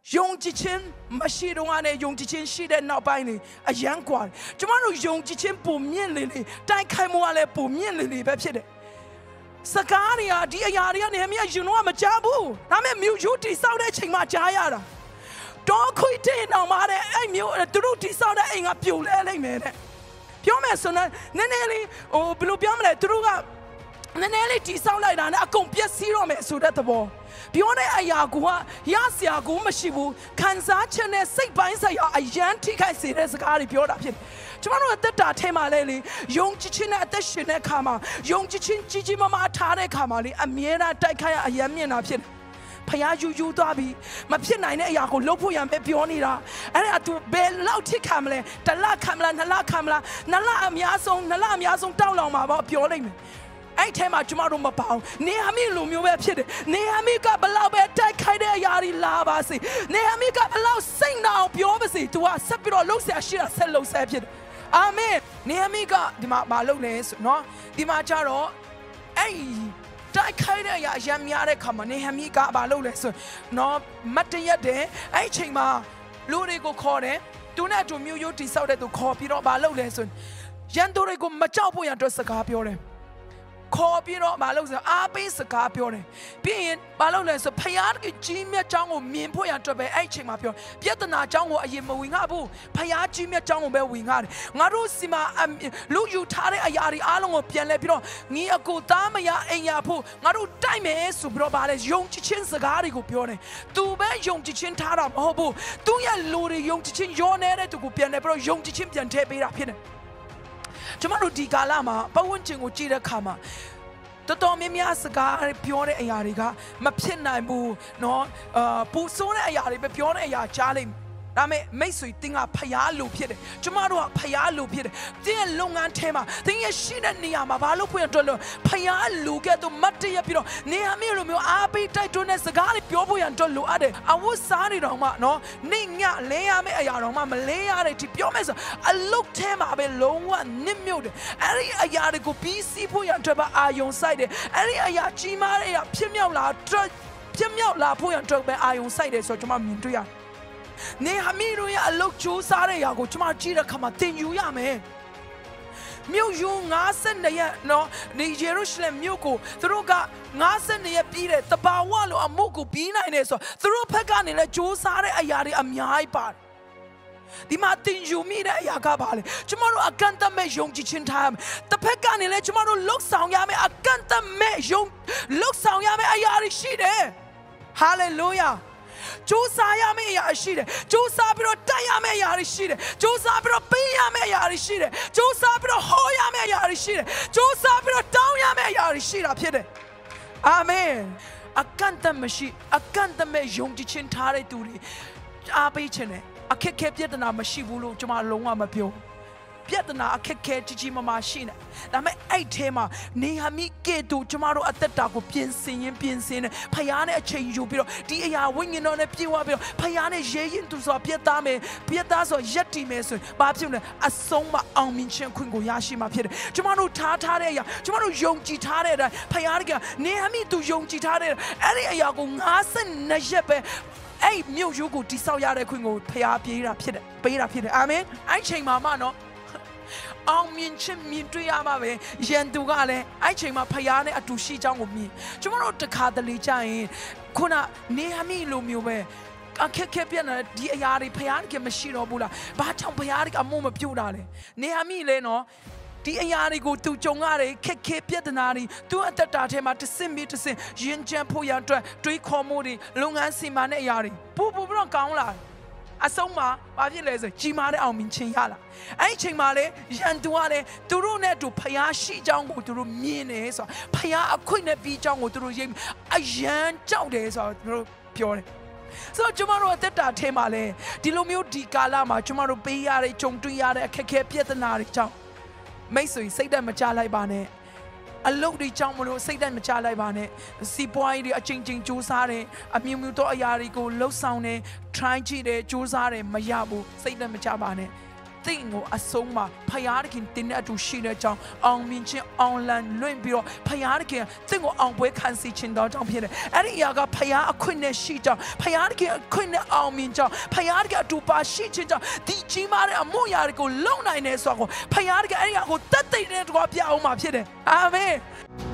用之前没西东啊呢，用之前西的脑白呢，阳光，怎么说用之前不面里呢？但开幕啊嘞不面里白皮的。สกาเนี่ยดียาเรียนเนี่ยมีอยู่นัวมาจ้าบูน้ำมีอยู่ที่เศร้าได้ชิงมาจ้ายาละตอนคุยเทนออกมาเนี่ยไอ้มีตุรุที่เศร้าได้เองอ่ะผิวเลยอะไรเงี้ยเนี่ยพี่แม่ส่วนนั้นเนี่ยเลยโอ้บิลูพี่แม่ตุรุก็เนี่ยเลยที่เศร้าเลยนะเนี่ยอากงเปียซีโร่แม่สุดแต่บ่พี่ว่าเนี่ยไอ้ยากูว่ายาเสียกูไม่ชิบูขันซาเชนเนี่ยสิบใบใส่ยาไอ้ยันที่ใครเสียเนี่ยสกาเลยพี่ว่าแบบนี้ကျွန်တော်တို့အသက်တာထဲမှာလေယုံကြည်ခြင်းနဲ့အသက်ရှင်တဲ့အခါမှာယုံကြည်ခြင်းကြီးကြီးမားမားထားတဲ့အခါမှာလေအမြဲတမ်းတိုက်ခိုက်ရအယံမြင့်တာဖြစ်တယ်ဖယားယူသွားပြီးမဖြစ်နိုင်တဲ့အရာကိုလုပ်ဖို့ရံပဲပြောနေတာအဲ့ဒါသူဘယ်လောက်ထိခံမလဲတစ်လခံမလားနှစ်လခံမလားနှစ်လအများဆုံးတောက်လောင်မှာပေါ့ပြောလိုက်မယ်အဲ့ထဲမှာကျွန်တော်တို့မပေါအောင်နေဟမိလိုမျိုးပဲဖြစ်တယ်နေဟမိကဘလောက်ပဲတိုက်ခိုက်တဲ့အရာတွေလာပါစေနေဟမိကဘလောက်စိတ်နာအောင်ပြောပါစေ तू ကဆက်ပြီးတော့လှုပ်ရှားရှိတာဆက်လှုပ်ရှားဖြစ်တယ်အာမင်နေဟမိကဒီမှာမလုပ်လဲဆိုနော်ဒီမှာကျတော့အဲ့တိုက်ခိုက်တဲ့အရာအများများတဲ့ခါမှာနေဟမိကမလုပ်လဲဆိုနော်မတ်တရက်တဲ့အဲ့ချိန်မှာလူတွေကိုခေါ်တယ်သူနဲ့သူမျိုးရိုးတိဆောက်တဲ့သူခေါ်ပြီးတော့မလုပ်လဲဆိုရန်သူတွေကိုမကြောက်ဖို့ရန်အတွက်စကားပြောတယ်ခေါ်ပြီးတော့မလုပ်ဆိုအားပေးစကားပြောတယ်ပြီးရင်မလုပ်လဲဆိုဖယားကြီးမြတ်เจ้าကိုမြင်ဖို့ရအတွက်ပဲအဲ့ချိန်မှာပြောပြဿနာเจ้าကိုအရင်မဝင်ငါဘူးဖယားကြီးမြတ်เจ้าကိုပဲဝင်ငါတယ်ငါတို့စီမှာလူယူထားတဲ့အရာတွေအားလုံးကိုပြန်လဲပြီးတော့ငီးအကိုသားမရအိမ်ရဖို့ငါတို့တိုက်မယ်ဆိုပြီးတော့ဗာလဲယုံကြည်ခြင်းစကားတွေကိုပြောတယ်သူပဲယုံကြည်ခြင်းထားတာမဟုတ်ဘူးသူရဲ့လူတွေယုံကြည်ခြင်းရောနေတဲ့သူကိုပြန်လဲပြီးတော့ယုံကြည်ခြင်းပြန်ထည့်ပေးတာဖြစ်တယ်ကျွန်တော်တို့ဒီကာလမှာပတ်ဝန်းကျင်ကိုကြည့်တဲ့အခါမှာတော်များများစကားပြောတဲ့အရာတွေကမဖြစ်နိုင်ဘူးเนาะပူဆိုးတဲ့အရာတွေပဲပြောတဲ့အရာကြားလိမ့်မယ်ဒါပေမဲ့မိတ်ဆွေတင်းကဖျားလူဖြစ်တယ်ကျမတို့ကဖျားလူဖြစ်တယ်တင်းရဲ့လုပ်ငန်းထဲမှာတင်းရဲ့ရှိတဲ့နေရာမှာဘာလို့ဖွင့်အတွက်လို့ဖျားလူကဲ့သို့မတ်တရပြီးတော့နေရာမျိုးလိုမျိုးအားပေးတိုက်တွန်းတဲ့စကားတွေပြောဖို့ရန်အတွက်လိုအပ်တယ်အဝတ်စားတွေတော့မှနော်နေညလဲရမယ့်အရာတော့မှမလဲရတဲ့ဒီပြောမယ်ဆိုအလုတ်ထဲမှာပဲလုံးဝနစ်မြုပ်တယ်အဲ့ဒီအရာတွေကိုပြီးစီးဖို့ရန်အတွက်ပဲအာယုံစိုက်တယ်အဲ့ဒီအရာကြီးမားတဲ့အရာဖြစ်မြောက်လာဖို့ရန်အတွက်ပဲအာယုံစိုက်တယ်ဆိုတော့ကျွန်မမြင်တွေ့ရတယ်နေဟမီတို့ရဲ့အလုတ်ကျိုးစားတဲ့ຢာကိုကျွန်မကြည့်တဲ့ခါမှာသင်ယူရမယ်မြို့ယူ52ရက်နော်နေယေရုရှလင်မြို့ကိုသူတို့က52ရက်ပြီးတဲ့တဘာဝလိုအမှုကိုပြီးနိုင်တယ်ဆိုသူတို့ဘက်ကနေလည်းကျိုးစားတဲ့အရာတွေအများကြီးပါတယ်ဒီမှာသင်ယူမိတဲ့အရာကပါလေကျွန်တော်တို့အကန့်အသတ်မဲ့ယုံကြည်ခြင်းထားရမယ်တစ်ဖက်ကနေလည်းကျွန်တော်တို့လှုပ်ဆောင်ရမယ်အကန့်အသတ်မဲ့လှုပ်ဆောင်ရမယ်အရာတွေရှိတယ်ဟာလေလုယာကျိုးစားရမယ့်အရာရှိတယ်ကျိုးစားပြီးတော့တိုက်ရမယ့်အရာရှိတယ်ကျိုးစားပြီးတော့ပေးရမယ့်အရာရှိတယ်ကျိုးစားပြီးတော့ဟောရမယ့်အရာရှိတယ်ကျိုးစားပြီးတော့တောင်းရမယ့်အရာရှိတာဖြစ်တယ်အာမင်အကန့်အသတ်မရှိအကန့်အသတ်မဲ့ယုံကြည်ခြင်းထားတဲ့သူတွေအားပေးခြင်းနဲ့အခက်ခဲပြဿနာမရှိဘူးလို့ကျွန်မလုံးဝမပြောပြဿနာအခက်ခဲကြီးမားမားရှိနေဒါပေမဲ့အဲ့ထဲမှာနေဟမိကဲ့သို့ကျမတို့အသက်တာကိုပြင်ဆင်နေဖယားနဲ့အချိန်ယူပြီးတော့ဒီအရာဝိညာဉ်တော်နဲ့ပြေဝပြီးတော့ဖယားနဲ့ရဲရင်သူဆိုပြတ်သားဆိုရက်တီမယ်ဆိုဘာဖြစ်လဲအဆုံးမအောင်မြင်ခြင်းခွင့်ကိုရရှိမှာဖြစ်တယ်ကျမတို့ထားတဲ့အရာကျမတို့ယုံကြည်ထားတဲ့အတိုင်းဖယားကနေဟမိသူယုံကြည်ထားတဲ့အဲ့ဒီအရာကို52ရက်ပဲအဲ့မြို့ရိုးကိုတိဆောက်ရတဲ့ခွင့်ကိုဖယားပေးတာဖြစ်တယ်အာမင်အဲ့ချိန်မှာမနော်အောင်မြင်ခြင်းမြင်တွေ့ရမှာပဲရန်သူကလည်းအဲ့ချိန်မှာဖယားနဲ့အတူရှိကြောင်းကိုမြင်ကျွန်တော်တို့တခါတလေကြရင်ခုနနေဟမိလိုမျိုးပဲအခက်ခဲပြနေဒီအရာတွေဖယားကမရှိတော့ဘူးလားဘာကြောင့်ဖယားကအမှုမပြုတ်တာလဲနေဟမိလဲနော်ဒီအရာတွေကိုသူကြုံရတယ်ခက်ခဲပြဿနာတွေသူအသက်တာထဲမှာတစ်စင်ရင်ကြံဖို့ရအတွက်တွေးခေါ်မှုတွေလုပ်ငန်းစီမံတဲ့အရာတွေပူပြီးတော့ကောင်းလာအဆုံးမှာဘာဖြစ်လဲဆိုကြီးမားတဲ့အောင်မြင်ခြင်းရလာအဲ့ဒီချိန်မှာလေရန်သူကလည်းသူတို့နဲ့တူဖယားရှိကြောင်းကိုသူတို့မြင်နေဆိုဖယားအခွင့်နဲ့ပြီးကြောင်းကိုသူတို့ရိပ်အယံကြောက်တယ်ဆိုတော့သူတို့ပြောတယ်ဆိုတော့ကျွန်တော်တို့အသက်တာထဲမှာလေဒီလိုမျိုးဒီကာလမှာကျွန်တော်တို့ပေးရတဲ့ကြုံတွေ့ရတဲ့အခက်ခဲပြဿနာတွေကြောင့်မိတ်ဆွေစိတ်ဓာတ်မချလိုက်ပါနဲ့အလုပ်တွေကြောင့်မလို့စိတ်ဓာတ်မချလိုက်ပါနဲ့စီးပွားရေးတွေအချိန်ချင်းစူးစမ်းတယ်အမျိုးမျိုးသောအရာတွေကိုလှုပ်ဆောင်တယ် try ကြည့်တယ်စူးစမ်းတယ်မရဘူးစိတ်ဓာတ်မချပါနဲ့သ thing ကိုအဆုံးမှာဖယားတခင်တင်းတဲ့အတူရှိတဲ့အကြောင်းအောင်မြင်ခြင်းအောင်လန်လွင့်ပြီးတော့ဖယားတခင်သင်ကိုအောင်ပွဲခံစီခြင်းတော်ကြောင့်ဖြစ်တယ်အဲ့ဒီအရာကဖယားအခွင့်နဲ့ရှိကြောင်းဖယားတခင်အခွင့်နဲ့အောင်မြင်ကြောင်းဖယားတခင်အတူပါရှိခြင်းကြောင့်ဒီကြီးမားတဲ့အမှုရာတွေကိုလုံနိုင်တယ်ဆိုတော့ဖယားတခင်အဲ့ဒီအရာကိုတတ်သိတဲ့တကွာပြအောင်မှာဖြစ်တယ်အာမင်